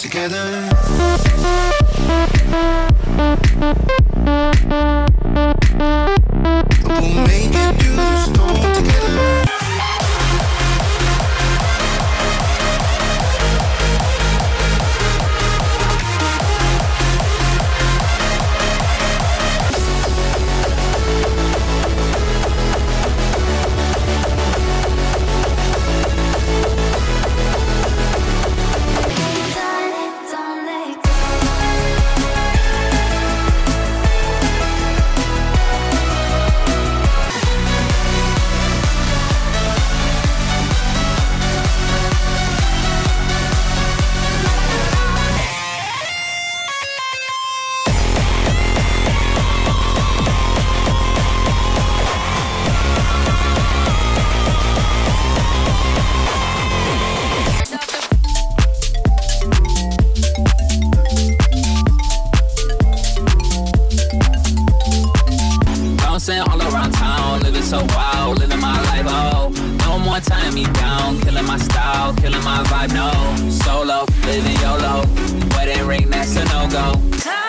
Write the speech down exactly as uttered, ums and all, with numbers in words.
together. We'll make it to the storm together. All around town, living so wild, living my life, oh. No more tying me down, killing my style, killing my vibe, no. Solo, living YOLO, wedding ring, that's a no-go.